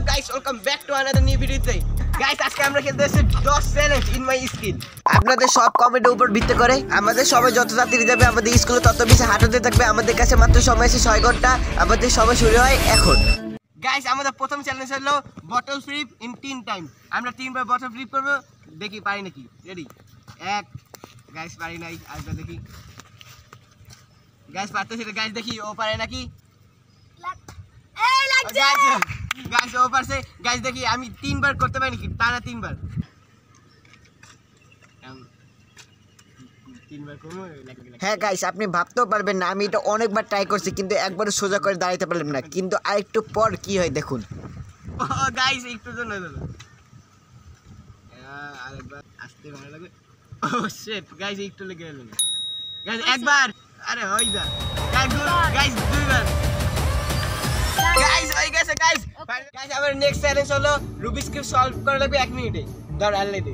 guys, welcome back to another new video today. Guys, আজকে আমরা খেলতেছি ডস চ্যালেঞ্জ ইন মাই স্কিল। আপনাদের সব কমেন্টের উপর ভিত্তি করে আমাদের সবাই যত তাড়াতাড়ি যাবে আমাদের স্কুলে তত বেশি হাঁটতে থাকবে। আমাদের কাছে মাত্র সময় আছে 6 ঘন্টা। আমাদের সময় শুরু হয় এখন। গাইস, আমাদের প্রথম চ্যালেঞ্জ হলো বটল ফ্লিপ ইন 3 টাইম। আমরা 3 বার বটল ফ্লিপ করব, দেখি পারি নাকি। রেডি? 1। গাইস পারি নাই, আরেকবার দেখি। গাইস পারতেছে না, গাইস দেখি ও পারে নাকি। গাইস ও পারছে, গাইস দেখি আমি 3 বার করতে পারি নাকি, টানা 3 বার। 3 বার করব। হ্যাঁ গাইস, আপনি ভাবতেও পারবেন না আমি এটা অনেকবার ট্রাই করছি কিন্তু একবারও সোজা করে দাঁড়াতে পারলাম না। কিন্তু আরেকটু পর কি হয় দেখুন। ও গাইস একটু জন্য হলো। আরেকবার আসতে ভালো লাগে। ও শিট, গাইস একটু লেগে গেল। গাইস একবার, আরে হই যা। গাইস 2 বার। গাইস হয়ে গেছে গাইস। গাইস আমার নেক্সট চ্যালেঞ্জ হলো রুবিক্স কিউব সলভ করা লাগবে 1 মিনিটে। ধর আনলে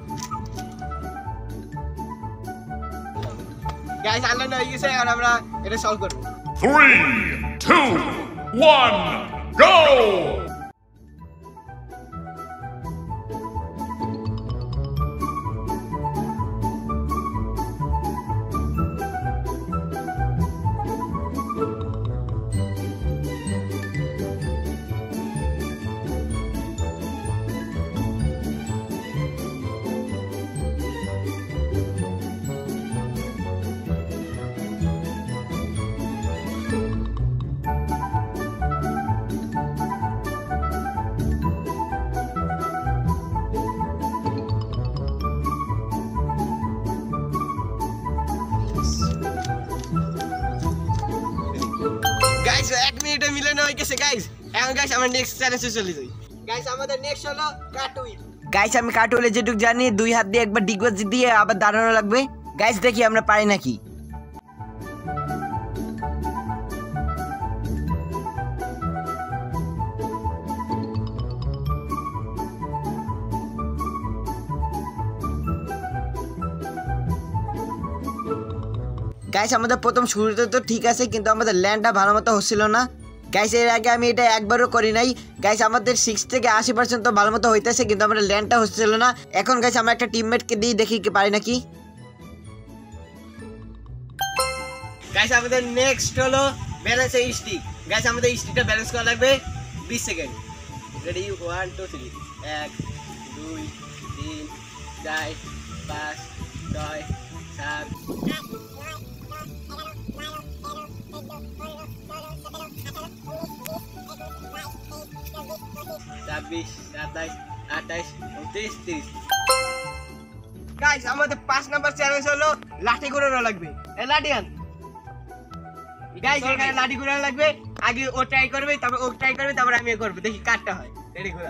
গাইস আনলাইন হয়ে গেছে, এখন আমরা এটা সলভ করব। 3, 2, 1, go! গাইস 1 মিনিটে মিলানো হয়ে গেছে গাইস। এখন গাইস আমরা নেক্সট চ্যালেঞ্জে চলে যাই। গাইস আমাদের নেক্সট হলো কাটউইল। গাইস আমি কাটউইলে যেটুকু জানি 2 হাত দিয়ে একবার ডিগবাজি দিয়ে আবার দাঁড়ানো লাগবে। গাইস দেখি আমরা পারি নাকি। গাইস আমাদের প্রথম শুরুতে তো ঠিক আছে কিন্তু আমাদের ল্যান্ডটা ভালো মতো হচ্ছিল না। গাইস এর আগে আমি এটা একবারও করি নাই। গাইস আমাদের 6 থেকে 80% তো ভালো মতো হইতেছে কিন্তু আমাদের ল্যান্ডটা হচ্ছিল না। এখন গাইস আমরা একটা টিমমেটকে দিই, দেখি কি পারি নাকি। গাইস আমাদের নেক্সট হলো ব্যালেন্স স্টিক। গাইস আমাদের স্টিকটা ব্যালেন্স করা লাগবে 20 সেকেন্ড। রেডি? 1 2 3। 1 2 3 4 5 6 7 26 27 28 29 30। গাইস আমাদের 5 নাম্বার চ্যালেঞ্জ হলো লাঠি ঘোরানো লাগবে। লাঠি আন। গাইস এখানে লাঠি ঘোরানো লাগবে। আগে ও ট্রাই করবে, তারপর ও ট্রাই করবে, তারপর আমি করব, দেখি কাটটা হয়। রেডি? ঘোরা।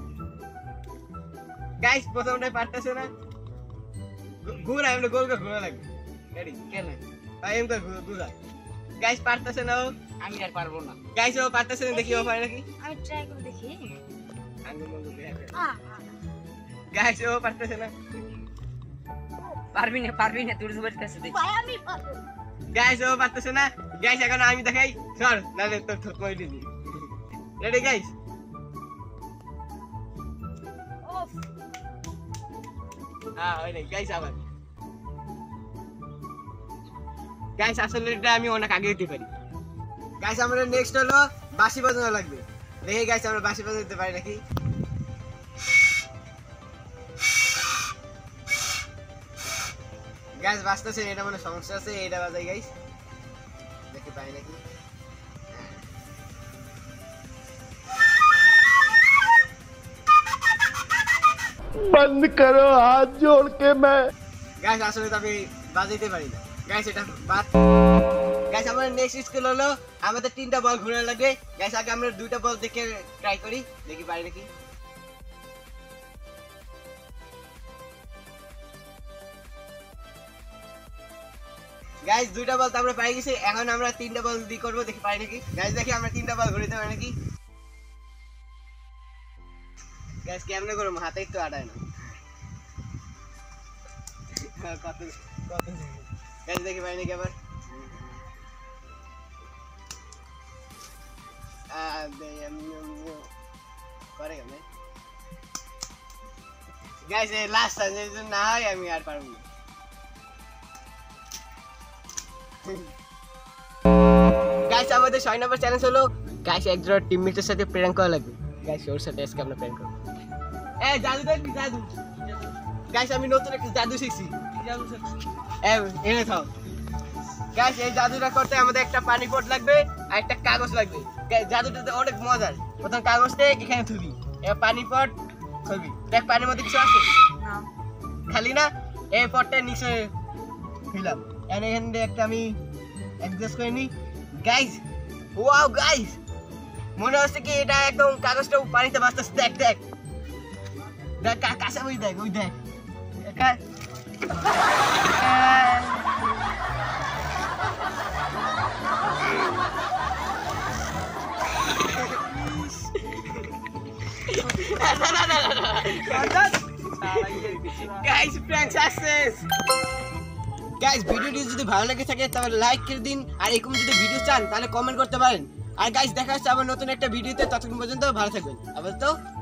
গাইস প্রথমটাই পারতেছে না। ঘোরা, এমনি গোল করে ঘোরা লাগবে। রেডি? কেন ভাই এম করে ঘোরা। গাইস পারতেছে না, আমি আর পারবো না। গাইস ও পারতেছে না, দেখি ও পারে নাকি। আমি ট্রাই করে দেখি। গাইস ও পারতেছে না। পারবি না তোর জবর কাছে দেখি। ভাই আমি পারবো। গাইস ও পারতেছে না। গাইস এখন আমি দেখাই, সর নালে তোর ঠোঁট মই দিবি। Ready guys? অফ। হ্যাঁ ওই রে গাইস আবার। গাইস আসলে এটা আমি অনেক আগে দিতে পারি। গাইস আমরা নেক্সট হলো বাঁশি বাজানো লাগবে। দেখি গাইস আমরা বাঁশি বাজাতে পারি নাকি। গাইস বাজতেছে, এটা মানে সমস্যা আছে। এটা বাজাই গাইস, দেখি পাই নাকি। बंद करो हाथ जोड़ के मैं। গাইস আসলে তো আমি বাজাইতে পারি না। গাইস এটা বাদ। গাইস আমাদের নেক্সট স্কিল হলো আমাদের 3টা বল ঘোরানো লাগবে। গাইস আগে আমরা 2টা বল দেখে ট্রাই করি, দেখি পারি নাকি। গাইস 2টা বল তো আমরা পাই গেছি। এখন আমরা 3টা বল দিয়ে করব, দেখি পারি নাকি। গাইস দেখি আমরা 3টা বল ঘুরাতে পারি নাকি। গাইস কেমনে করব, হাতেই তো আটায় না। কত কত গাইস দেখি পাই নাকি আবার। पड़ेगा मैं गाइस ये लास्ट टाइम जो ना है আমি আর পারবো না গাইস আমাদের 6 নম্বর চ্যালেঞ্জ হলো গাইস একজোড়া টিমমেটের সাথে প্র্যাঙ্ক করা লাগবে গাইস ওর সাথে আজকে আমরা প্র্যাঙ্ক করব এই জাদু দেখ জাদু গাইস আমি নতুন একটা জাদু শিখছি জাদু এই এনে থাও গাইস এই জাদুটা করতে আমাদের একটা পানি পট লাগবে আর একটা কাগজ লাগবে গাইস জাদুটা অনেক মজার প্রথম কাগজটা এখানে থুবি এই পানি পট থুবি দেখ পানির মধ্যে কিছু আছে না খালি না এই পটটা নিচে ফিলাম এখান দিয়ে একটা আমি অ্যাডজাস্ট করে নি গাইস ওয়াও গাইস মনে হচ্ছে কি এটা একদম কাগজটা পানিতে ভাসতেছে দেখ দেখ দেখ কাঁচা ওই দেখ গাইস প্র্যাঙ্ক সাকসেস গাইস ভিডিওটি যদি ভালো লেগে থাকে তাহলে লাইক করে দিন আর এরকম যদি ভিডিও চান তাহলে কমেন্ট করতে পারেন আর গাইস দেখা হচ্ছে আবার নতুন একটা ভিডিওতে ততক্ষণ পর্যন্ত ভালো থাকবেন আবার তো